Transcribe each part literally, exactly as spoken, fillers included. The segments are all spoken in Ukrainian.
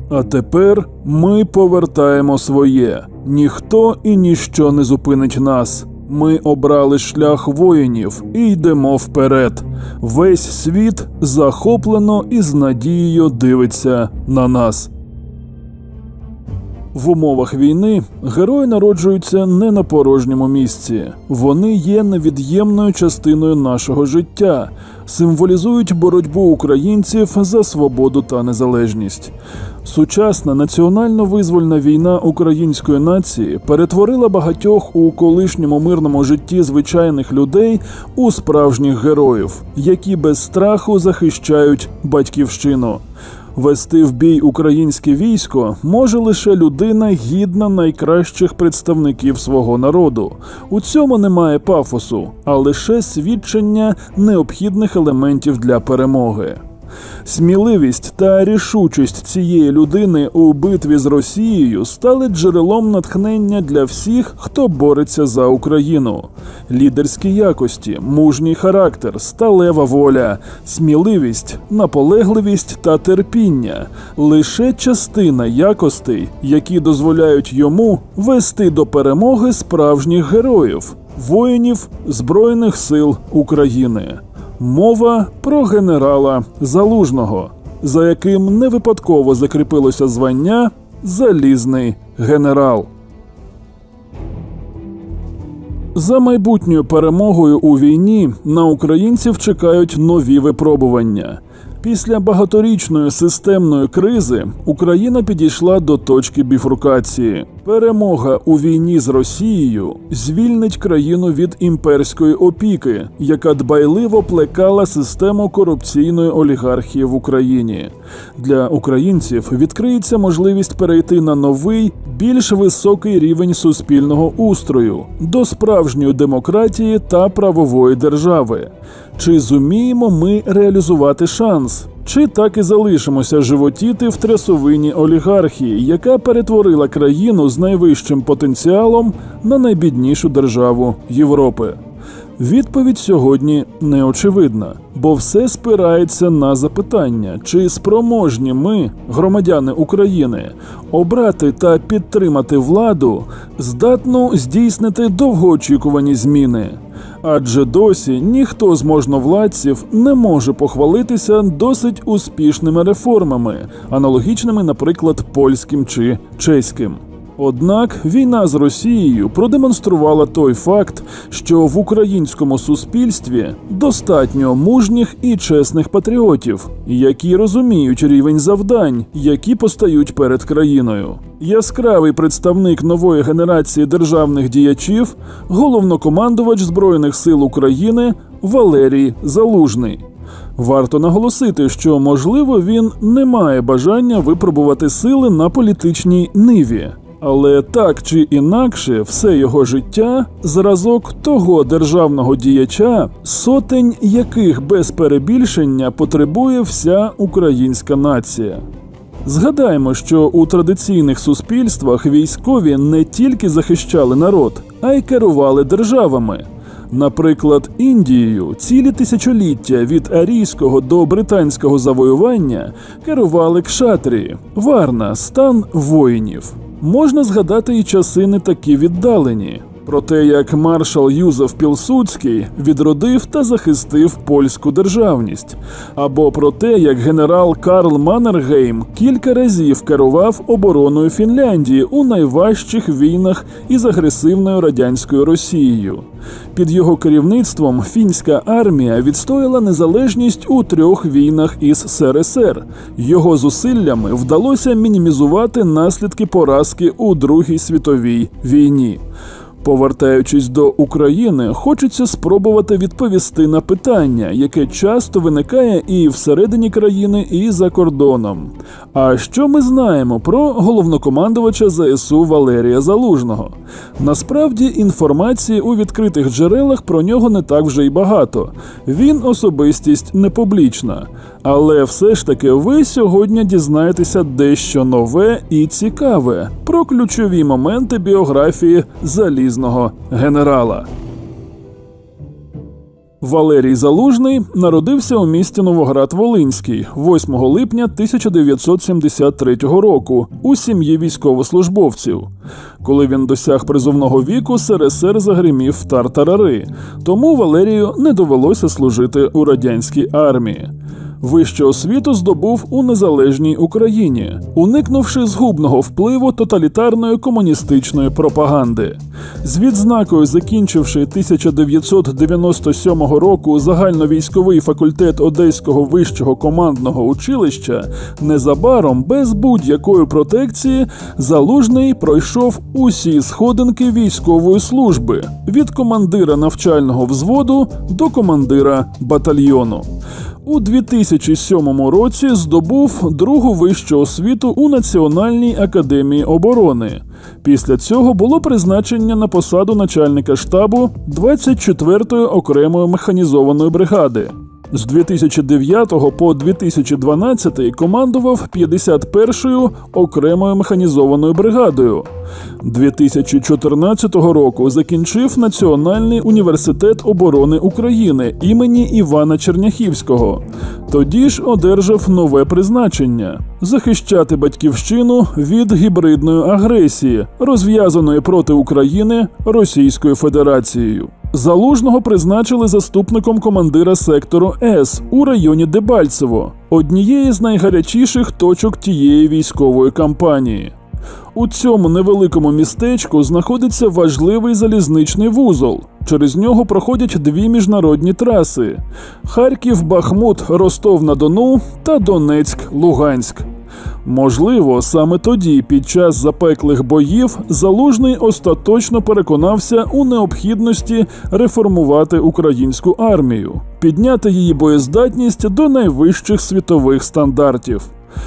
А тепер ми повертаємо своє. Ніхто і ніщо не зупинить нас. Ми обрали шлях воїнів і йдемо вперед. Весь світ захоплено і з надією дивиться на нас. В умовах війни герої народжуються не на порожньому місці. Вони є невід'ємною частиною нашого життя, символізують боротьбу українців за свободу та незалежність. Сучасна національно-визвольна війна української нації перетворила багатьох у колишньому мирному житті звичайних людей у справжніх героїв, які без страху захищають батьківщину. Вести в бій українське військо може лише людина, гідна найкращих представників свого народу. У цьому немає пафосу, а лише свідчення необхідних елементів для перемоги. Сміливість та рішучість цієї людини у битві з Росією стали джерелом натхнення для всіх, хто бореться за Україну. Лідерські якості, мужній характер, сталева воля, сміливість, наполегливість та терпіння – лише частина якостей, які дозволяють йому вести до перемоги справжніх героїв – воїнів Збройних сил України. Мова про генерала Залужного, за яким не випадково закріпилося звання «Залізний генерал». За майбутньою перемогою у війні на українців чекають нові випробування. Після багаторічної системної кризи Україна підійшла до точки біфуркації. Перемога у війні з Росією звільнить країну від імперської опіки, яка дбайливо плекала систему корупційної олігархії в Україні. Для українців відкриється можливість перейти на новий, більш високий рівень суспільного устрою, до справжньої демократії та правової держави. Чи зуміємо ми реалізувати шанс? Чи так і залишимося животіти в трясовині олігархії, яка перетворила країну з найвищим потенціалом на найбіднішу державу Європи? Відповідь сьогодні неочевидна, бо все спирається на запитання, чи спроможні ми, громадяни України, обрати та підтримати владу, здатну здійснити довгоочікувані зміни. Адже досі ніхто з можновладців не може похвалитися досить успішними реформами, аналогічними, наприклад, польським чи чеським. Однак війна з Росією продемонструвала той факт, що в українському суспільстві достатньо мужніх і чесних патріотів, які розуміють рівень завдань, які постають перед країною. Яскравий представник нової генерації державних діячів – головнокомандувач Збройних сил України Валерій Залужний. Варто наголосити, що, можливо, він не має бажання випробувати сили на політичній ниві. Але так чи інакше, все його життя – зразок того державного діяча, сотень яких без перебільшення потребує вся українська нація. Згадаємо, що у традиційних суспільствах військові не тільки захищали народ, а й керували державами. Наприклад, Індією цілі тисячоліття від арійського до британського завоювання керували кшатрії – варна, стан воїнів. Можна згадати і часи не такі віддалені. Про те, як маршал Юзеф Пілсудський відродив та захистив польську державність. Або про те, як генерал Карл Маннергейм кілька разів керував обороною Фінляндії у найважчих війнах із агресивною радянською Росією. Під його керівництвом фінська армія відстояла незалежність у трьох війнах із СРСР. Його зусиллями вдалося мінімізувати наслідки поразки у Другій світовій війні. Повертаючись до України, хочеться спробувати відповісти на питання, яке часто виникає і всередині країни, і за кордоном. А що ми знаємо про головнокомандувача ЗСУ Валерія Залужного? Насправді, інформації у відкритих джерелах про нього не так вже й багато. Він особистість не публічна. Але все ж таки ви сьогодні дізнаєтеся дещо нове і цікаве про ключові моменти біографії залізного генерала. Валерій Залужний народився у місті Новоград-Волинський восьмого липня тисяча дев'ятсот сімдесят третього року у сім'ї військовослужбовців. Коли він досяг призовного віку, СРСР загримів тартарари, тому Валерію не довелося служити у радянській армії. Вищу освіту здобув у незалежній Україні, уникнувши згубного впливу тоталітарної комуністичної пропаганди. З відзнакою закінчивши тисяча дев'ятсот дев'яносто сьомого року загальновійськовий факультет Одеського вищого командного училища, незабаром, без будь-якої протекції, Залужний пройшов усі сходинки військової служби – від командира навчального взводу до командира батальйону. У дві тисячі сьомому році здобув другу вищу освіту у Національній академії оборони. Після цього було призначення на посаду начальника штабу двадцять четвертої окремої механізованої бригади. З дві тисячі дев'ятого по дві тисячі дванадцятий командував п'ятдесят першою окремою механізованою бригадою. дві тисячі чотирнадцятого року закінчив Національний університет оборони України імені Івана Черняхівського. Тоді ж одержав нове призначення – захищати батьківщину від гібридної агресії, розв'язаної проти України Російською Федерацією. Залужного призначили заступником командира сектору С у районі Дебальцево, однієї з найгарячіших точок тієї військової кампанії. У цьому невеликому містечку знаходиться важливий залізничний вузол. Через нього проходять дві міжнародні траси – Харків-Бахмут, Ростов-на-Дону та Донецьк-Луганськ. Можливо, саме тоді, під час запеклих боїв, Залужний остаточно переконався у необхідності реформувати українську армію, підняти її боєздатність до найвищих світових стандартів.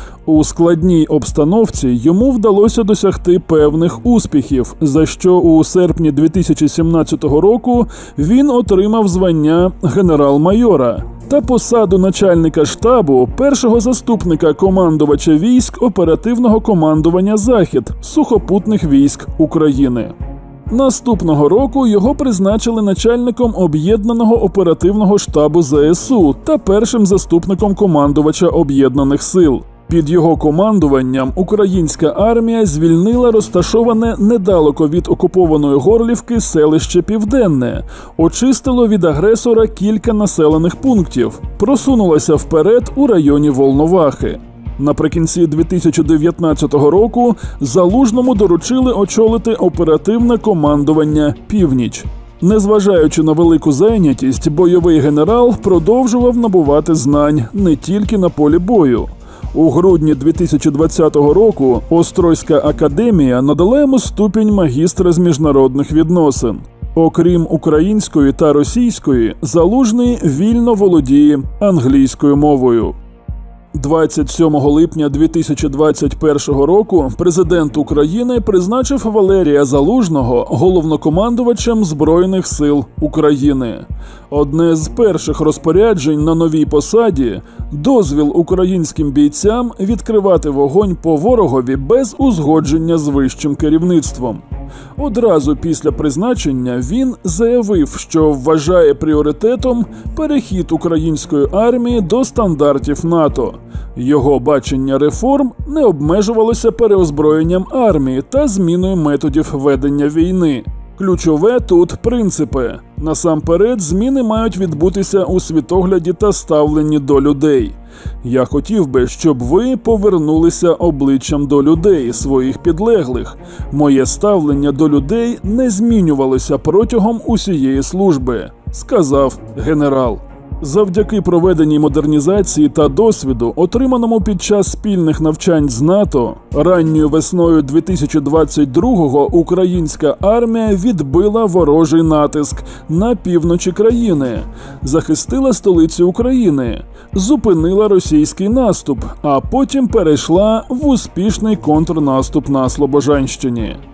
У складній обстановці йому вдалося досягти певних успіхів, за що у серпні дві тисячі сімнадцятого року він отримав звання генерал-майора та посаду начальника штабу першого заступника командувача військ оперативного командування «Захід» сухопутних військ України. Наступного року його призначили начальником об'єднаного оперативного штабу ЗСУ та першим заступником командувача об'єднаних сил. Під його командуванням українська армія звільнила розташоване недалеко від окупованої Горлівки селище Південне, очистило від агресора кілька населених пунктів, просунулася вперед у районі Волновахи. Наприкінці дві тисячі дев'ятнадцятого року Залужному доручили очолити оперативне командування «Північ». Незважаючи на велику зайнятість, бойовий генерал продовжував набувати знань не тільки на полі бою. У грудні дві тисячі двадцятого року Острозька академія надала йому ступінь магістра з міжнародних відносин. Окрім української та російської, Залужний вільно володіє англійською мовою. двадцять сьомого липня дві тисячі двадцять першого року президент України призначив Валерія Залужного головнокомандувачем Збройних сил України. Одне з перших розпоряджень на новій посаді – дозвіл українським бійцям відкривати вогонь по ворогові без узгодження з вищим керівництвом. Одразу після призначення він заявив, що вважає пріоритетом перехід української армії до стандартів НАТО. Його бачення реформ не обмежувалося переозброєнням армії та зміною методів ведення війни. Ключове тут принципи. Насамперед, зміни мають відбутися у світогляді та ставленні до людей. Я хотів би, щоб ви повернулися обличчям до людей, своїх підлеглих. Моє ставлення до людей не змінювалося протягом усієї служби, сказав генерал. Завдяки проведеній модернізації та досвіду, отриманому під час спільних навчань з НАТО, ранньою весною дві тисячі двадцять другого українська армія відбила ворожий натиск на півночі країни, захистила столицю України, зупинила російський наступ, а потім перейшла в успішний контрнаступ на Слобожанщині.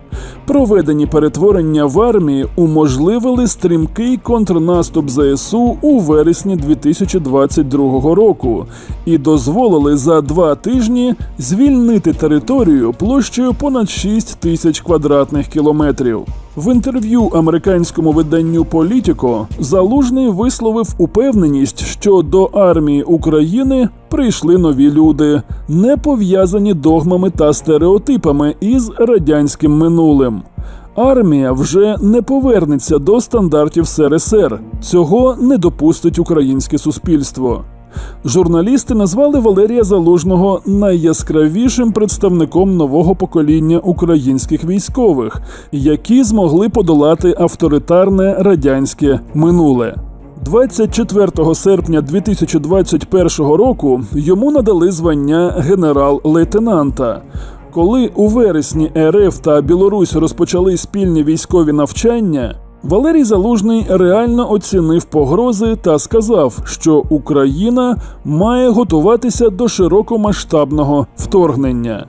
Проведені перетворення в армії уможливили стрімкий контрнаступ зе ес у у вересні дві тисячі двадцять другого року і дозволили за два тижні звільнити територію площею понад шість тисяч квадратних кілометрів. В інтерв'ю американському виданню «Політіко» Залужний висловив упевненість, що до армії України прийшли нові люди, не пов'язані догмами та стереотипами із радянським минулим. Армія вже не повернеться до стандартів ес ер ес ер. Цього не допустить українське суспільство. Журналісти назвали Валерія Залужного найяскравішим представником нового покоління українських військових, які змогли подолати авторитарне радянське минуле. двадцять четвертого серпня дві тисячі двадцять першого року йому надали звання генерал-лейтенанта. Коли у вересні ер еф та Білорусь розпочали спільні військові навчання, Валерій Залужний реально оцінив погрози та сказав, що Україна має готуватися до широкомасштабного вторгнення.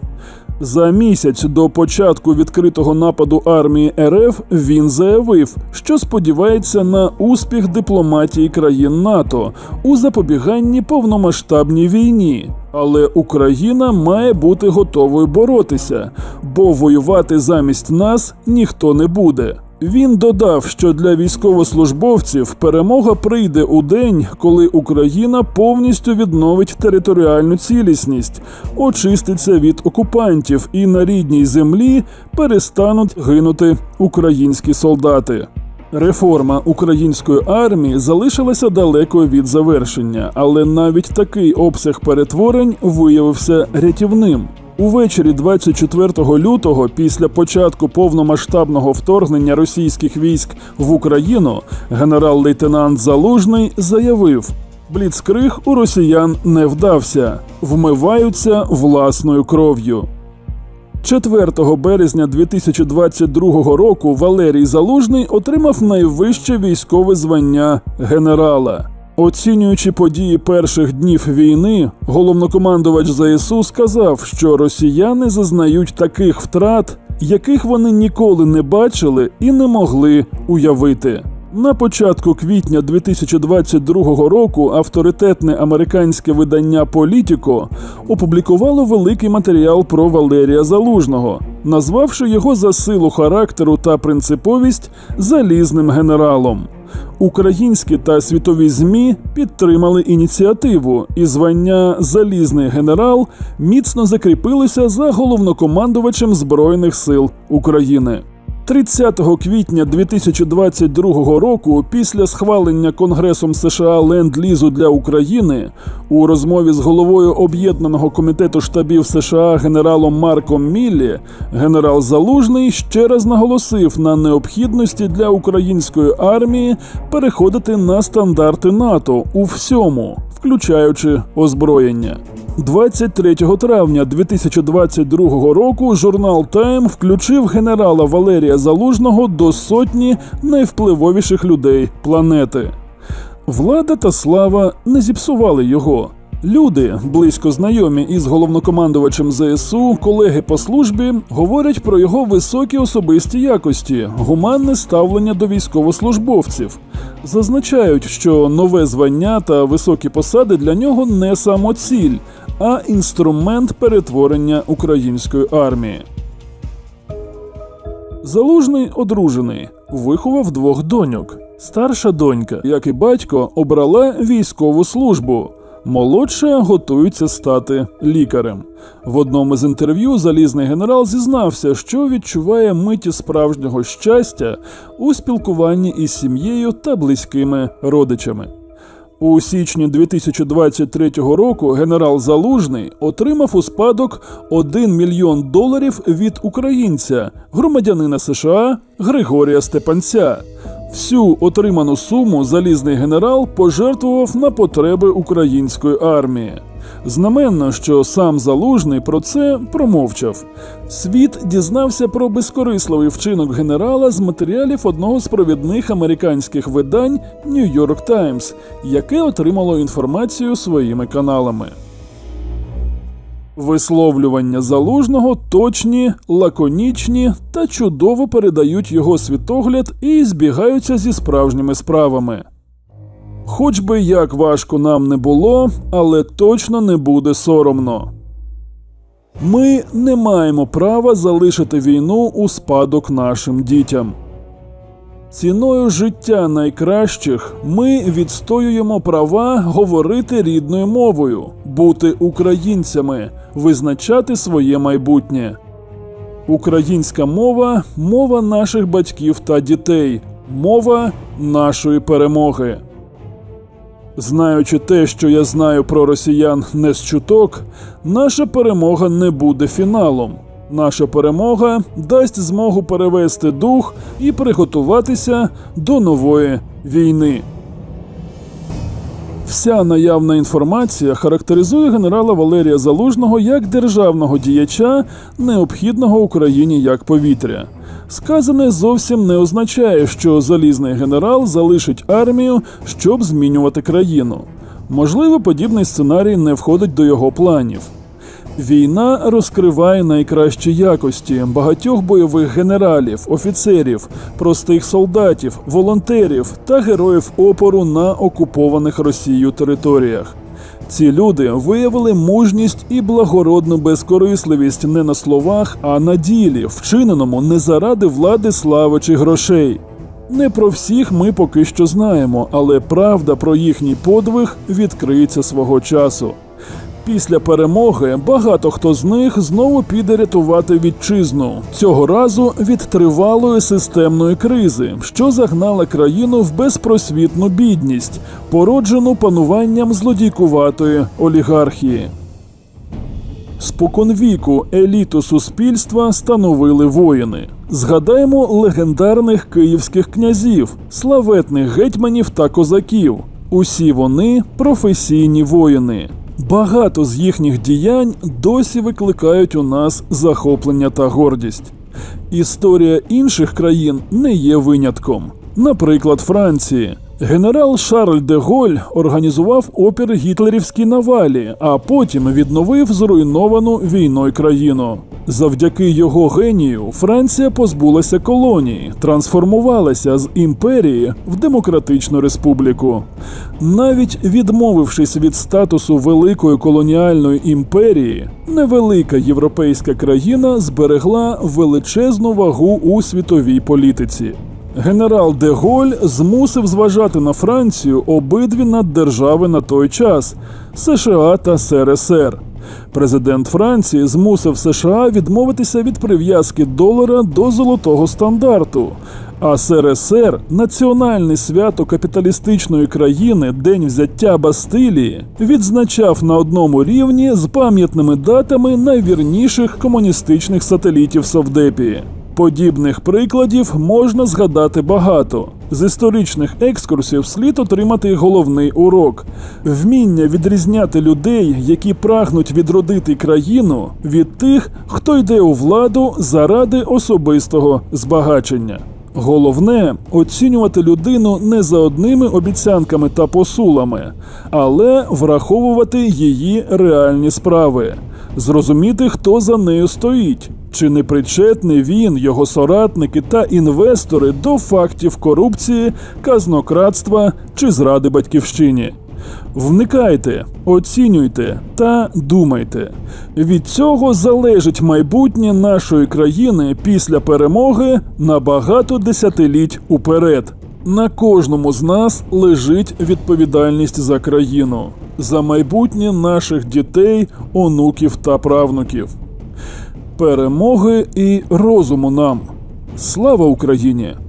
За місяць до початку відкритого нападу армії ер еф він заявив, що сподівається на успіх дипломатії країн НАТО у запобіганні повномасштабній війні. Але Україна має бути готовою боротися, бо воювати замість нас ніхто не буде. Він додав, що для військовослужбовців перемога прийде у день, коли Україна повністю відновить територіальну цілісність, очиститься від окупантів і на рідній землі перестануть гинути українські солдати. Реформа української армії залишилася далекою від завершення, але навіть такий обсяг перетворень виявився рятівним. Увечері двадцять четвертого лютого, після початку повномасштабного вторгнення російських військ в Україну, генерал-лейтенант Залужний заявив: «Бліцкриг у росіян не вдався, вмиваються власною кров'ю». четвертого березня дві тисячі двадцять другого року Валерій Залужний отримав найвище військове звання генерала. Оцінюючи події перших днів війни, головнокомандувач зе ес у сказав, що росіяни зазнають таких втрат, яких вони ніколи не бачили і не могли уявити. На початку квітня дві тисячі двадцять другого року авторитетне американське видання «Політіко» опублікувало великий матеріал про Валерія Залужного, назвавши його за силу характеру та принциповість залізним генералом. Українські та світові ЗМІ підтримали ініціативу, і звання «Залізний генерал» міцно закріпилося за головнокомандувачем Збройних сил України. тридцятого квітня дві тисячі двадцять другого року, після схвалення Конгресом США ленд-лізу для України, у розмові з головою Об'єднаного комітету штабів США генералом Марком Міллі, генерал Залужний ще раз наголосив на необхідності для української армії переходити на стандарти НАТО у всьому, включаючи озброєння. двадцять третього травня дві тисячі двадцять другого року журнал «Тайм» включив генерала Валерія Залужного до сотні найвпливовіших людей планети. Влада та слава не зіпсували його. Люди, близько знайомі із головнокомандувачем зе ес у, колеги по службі, говорять про його високі особисті якості, гуманне ставлення до військовослужбовців. Зазначають, що нове звання та високі посади для нього не самоціль, а інструмент перетворення української армії. Залужний одружений, виховав двох доньок. Старша донька, як і батько, обрала військову службу. Молодша готується стати лікарем. В одному з інтерв'ю залізний генерал зізнався, що відчуває миті справжнього щастя у спілкуванні із сім'єю та близькими родичами. У січні дві тисячі двадцять третього року генерал Залужний отримав у спадок один мільйон доларів від українця, громадянина США Григорія Степанця. Всю отриману суму залізний генерал пожертвував на потреби української армії. Знаменно, що сам Залужний про це промовчав. Світ дізнався про безкорисливий вчинок генерала з матеріалів одного з провідних американських видань «Нью-Йорк Таймс», яке отримало інформацію своїми каналами. Висловлювання Залужного точні, лаконічні та чудово передають його світогляд і збігаються зі справжніми справами. Хоч би як важко нам не було, але точно не буде соромно. Ми не маємо права залишити війну у спадок нашим дітям. Ціною життя найкращих ми відстоюємо права говорити рідною мовою, бути українцями, визначати своє майбутнє. Українська мова – мова наших батьків та дітей, мова нашої перемоги. Знаючи те, що я знаю про росіян не з чуток, наша перемога не буде фіналом. Наша перемога дасть змогу перевести дух і приготуватися до нової війни. Вся наявна інформація характеризує генерала Валерія Залужного як державного діяча, необхідного Україні як повітря. Сказане зовсім не означає, що залізний генерал залишить армію, щоб змінювати країну. Можливо, подібний сценарій не входить до його планів. Війна розкриває найкращі якості багатьох бойових генералів, офіцерів, простих солдатів, волонтерів та героїв опору на окупованих Росією територіях. Ці люди виявили мужність і благородну безкорисливість не на словах, а на ділі, вчиненому не заради влади, слави чи грошей. Не про всіх ми поки що знаємо, але правда про їхній подвиг відкриється свого часу. Після перемоги багато хто з них знову піде рятувати вітчизну, цього разу від тривалої системної кризи, що загнала країну в безпросвітну бідність, породжену пануванням злодійкуватої олігархії. Споконвіку еліту суспільства становили воїни. Згадаємо легендарних київських князів, славетних гетьманів та козаків. Усі вони професійні воїни. Багато з їхніх діянь досі викликають у нас захоплення та гордість. Історія інших країн не є винятком. Наприклад, Франції. Генерал Шарль де Голь організував опір гітлерівській навалі, а потім відновив зруйновану війною країну. Завдяки його генію Франція позбулася колонії, трансформувалася з імперії в демократичну республіку. Навіть відмовившись від статусу великої колоніальної імперії, невелика європейська країна зберегла величезну вагу у світовій політиці. Генерал де Голь змусив зважати на Францію обидві наддержави на той час – США та СРСР. Президент Франції змусив США відмовитися від прив'язки долара до золотого стандарту, а СРСР – національне свято капіталістичної країни День взяття Бастилії відзначав на одному рівні з пам'ятними датами найвірніших комуністичних сателітів Совдепії. Подібних прикладів можна згадати багато. З історичних екскурсів слід отримати головний урок – вміння відрізняти людей, які прагнуть відродити країну, від тих, хто йде у владу заради особистого збагачення. Головне – оцінювати людину не за одними обіцянками та посулами, але враховувати її реальні справи. Зрозуміти, хто за нею стоїть. Чи не причетний він, його соратники та інвестори до фактів корупції, казнокрадства чи зради батьківщині? Вникайте, оцінюйте та думайте. Від цього залежить майбутнє нашої країни після перемоги на багато десятиліть уперед. На кожному з нас лежить відповідальність за країну, за майбутнє наших дітей, онуків та правнуків. Перемоги і розуму нам! Слава Україні!